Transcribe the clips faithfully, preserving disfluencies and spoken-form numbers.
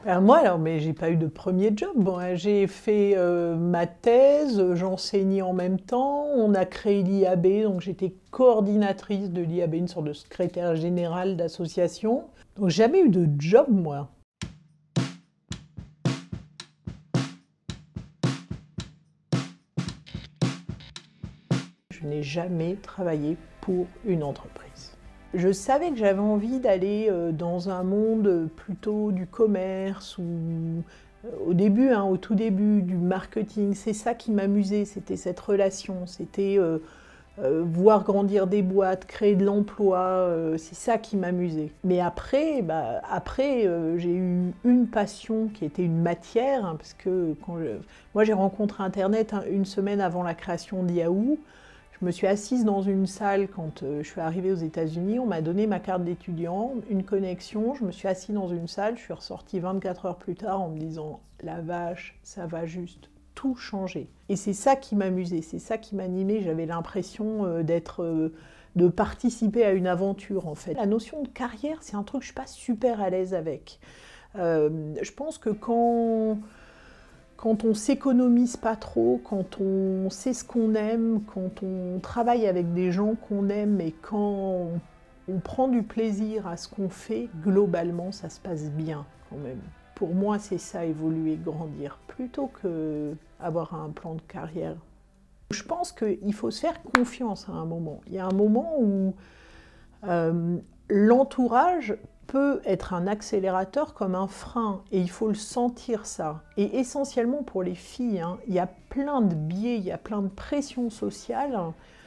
Ben moi, alors, mais j'ai pas eu de premier job. Bon, hein, j'ai fait euh, ma thèse, j'enseignais en même temps. On a créé l'I A B, donc j'étais coordinatrice de l'I A B, une sorte de secrétaire générale d'association. Donc jamais eu de job, moi. Je n'ai jamais travaillé pour une entreprise. Je savais que j'avais envie d'aller dans un monde plutôt du commerce ou au début, hein, au tout début, du marketing. C'est ça qui m'amusait, c'était cette relation, c'était euh, euh, voir grandir des boîtes, créer de l'emploi, euh, c'est ça qui m'amusait. Mais après, bah, après euh, j'ai eu une passion qui était une matière, hein, parce que quand je... moi j'ai rencontré Internet hein, une semaine avant la création d'Yahoo. Je me suis assise dans une salle quand je suis arrivée aux États-Unis, on m'a donné ma carte d'étudiant, une connexion, je me suis assise dans une salle, je suis ressortie vingt-quatre heures plus tard en me disant « la vache, ça va juste tout changer ». Et c'est ça qui m'amusait, c'est ça qui m'animait, j'avais l'impression d'être, de participer à une aventure en fait. La notion de carrière, c'est un truc que je ne suis pas super à l'aise avec. Euh, je pense que quand... Quand on s'économise pas trop, quand on sait ce qu'on aime, quand on travaille avec des gens qu'on aime et quand on prend du plaisir à ce qu'on fait, globalement, ça se passe bien quand même. Pour moi, c'est ça, évoluer, grandir, plutôt qu'avoir un plan de carrière. Je pense qu'il faut se faire confiance à un moment. Il y a un moment où euh, l'entourage peut être un accélérateur comme un frein, et il faut le sentir ça. Et essentiellement pour les filles, hein, il y a plein de biais, il y a plein de pressions sociales.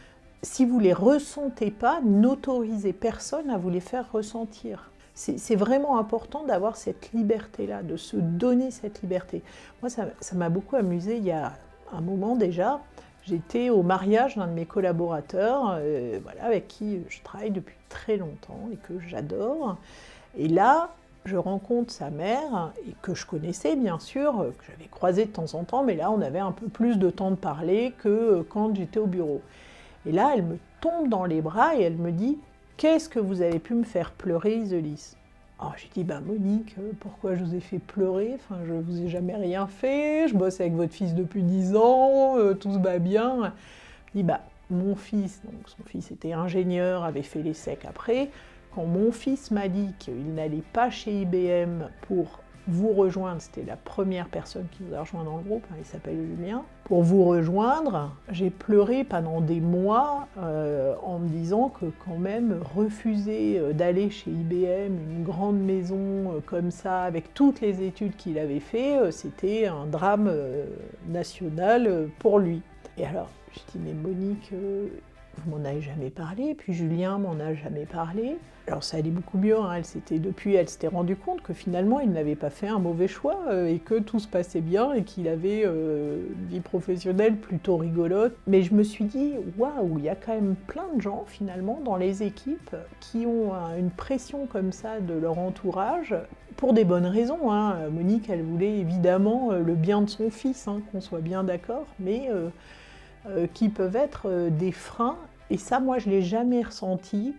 Si vous ne les ressentez pas, n'autorisez personne à vous les faire ressentir. C'est vraiment important d'avoir cette liberté-là, de se donner cette liberté. Moi, ça m'a beaucoup amusé il y a un moment déjà. J'étais au mariage d'un de mes collaborateurs, euh, voilà, avec qui je travaille depuis très longtemps et que j'adore. Et là, je rencontre sa mère, et que je connaissais bien sûr, que j'avais croisé de temps en temps, mais là on avait un peu plus de temps de parler que quand j'étais au bureau. Et là, elle me tombe dans les bras et elle me dit « Qu'est-ce que vous avez pu me faire pleurer, Iselis ?» Alors j'ai dit bah, « Monique, pourquoi je vous ai fait pleurer? Enfin, je vous ai jamais rien fait, je bosse avec votre fils depuis dix ans, euh, tout se va bien. » Elle dit bah, « Mon fils, donc son fils était ingénieur, avait fait l'ESSEC après, quand mon fils m'a dit qu'il n'allait pas chez I B M pour vous rejoindre, c'était la première personne qui nous a rejoint dans le groupe, hein, il s'appelle Julien, pour vous rejoindre, j'ai pleuré pendant des mois euh, en me disant que quand même refuser d'aller chez I B M, une grande maison euh, comme ça, avec toutes les études qu'il avait fait, euh, c'était un drame euh, national euh, pour lui. Et alors, je dis mais Monique, euh, vous m'en avez jamais parlé, puis Julien m'en a jamais parlé. Alors ça allait beaucoup mieux, hein. Elle s'était, depuis elle s'était rendue compte que finalement il n'avait pas fait un mauvais choix euh, et que tout se passait bien et qu'il avait euh, une vie professionnelle plutôt rigolote. Mais je me suis dit, waouh, il y a quand même plein de gens finalement dans les équipes qui ont euh, une pression comme ça de leur entourage, pour des bonnes raisons, hein. Monique, elle voulait évidemment euh, le bien de son fils, hein, qu'on soit bien d'accord, mais euh, euh, qui peuvent être euh, des freins. Et ça, moi, je ne l'ai jamais ressenti.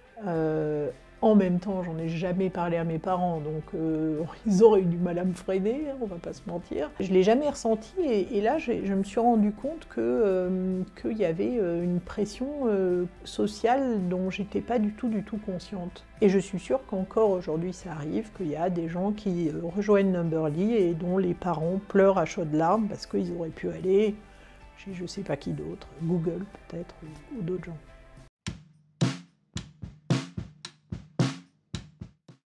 Euh, en même temps, j'en ai jamais parlé à mes parents, donc euh, ils auraient eu du mal à me freiner, hein, on va pas se mentir. Je l'ai jamais ressenti, et, et là, je me suis rendu compte que euh, qu'il y avait euh, une pression euh, sociale dont j'étais pas du tout, du tout consciente. Et je suis sûre qu'encore aujourd'hui, ça arrive, qu'il y a des gens qui euh, rejoignent Numberly et dont les parents pleurent à chaudes larmes parce qu'ils auraient pu aller chez je sais pas qui d'autre, Google peut-être, ou, ou d'autres gens.